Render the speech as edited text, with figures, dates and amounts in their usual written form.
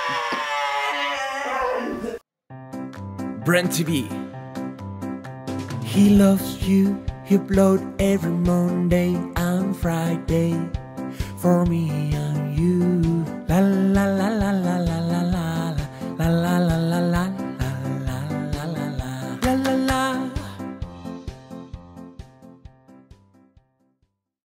BrentTV. He loves you, he upload every Monday and Friday. For me and you, la la la la la la.